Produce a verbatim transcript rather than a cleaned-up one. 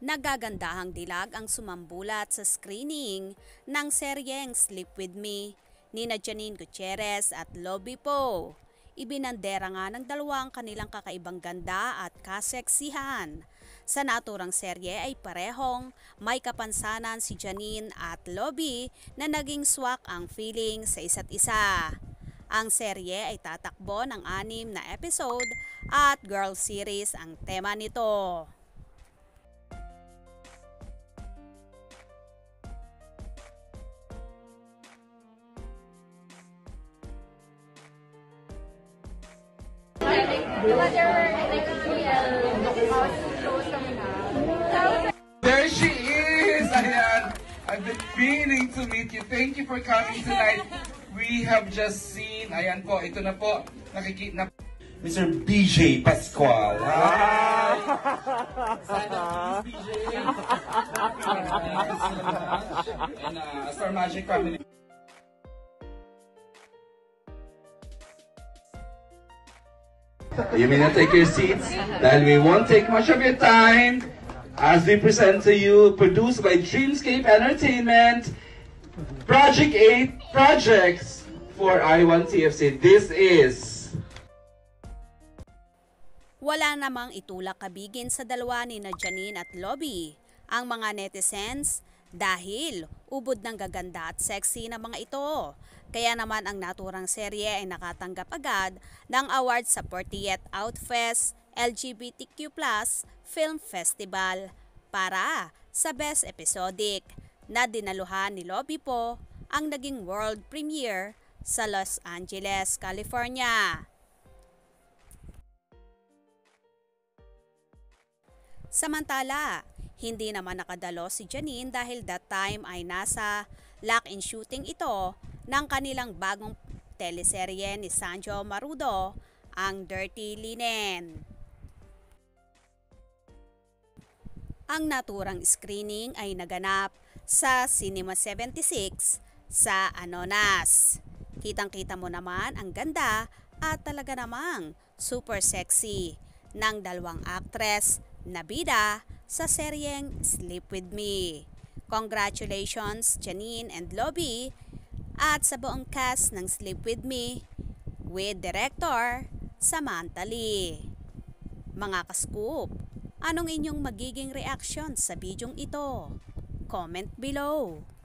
Nagagandahang dilag ang sumambulat sa screening ng seryeng Sleep With Me ni Janine Gutierrez at Lobby Po. Ibinandera nga ng dalawang kanilang kakaibang ganda at kaseksihan. Sa naturang serye ay parehong may kapansanan si Janine at Lobby na naging swak ang feeling sa isa't isa. Ang serye ay tatakbo ng anim na episode at girl series ang tema nito. There she is! Ayan! I've been meaning to meet you. Thank you for coming tonight. We have just seen, ayan po, ito na po, nakikita na Mister B J Pascual. Ah! Sana B J. And uh, Star Magic family. You may not take your seats dahil we won't take much of your time as we present to you, produced by Dreamscape Entertainment, Project eight Projects for I one T F C. This is... Wala namang itulak kabigin sa dalawa ni na Janine at Lobby ang mga netizens dahil ubod ng gaganda at sexy na mga ito. Kaya naman ang naturang serye ay nakatanggap agad ng award sa fortieth Outfest L G B T Q plus Film Festival para sa Best Episodic na dinaluhan ni Lobby Po ang naging world premiere sa Los Angeles, California. Samantala, hindi naman nakadalo si Janine dahil that time ay nasa lock-in shooting ito ng kanilang bagong teleserye ni Sanjo Marudo, ang Dirty Linen. Ang naturang screening ay naganap sa Cinema seventy-six sa Anonas. Kitang-kita mo naman ang ganda at talaga namang super sexy ng dalawang actress na bida sa seryeng Sleep With Me. Congratulations Janine and Lobby at sa buong cast ng Sleep With Me with Director Samantha Lee. Mga ka-scoop, anong inyong magiging reaction sa bidyong ito? Comment below.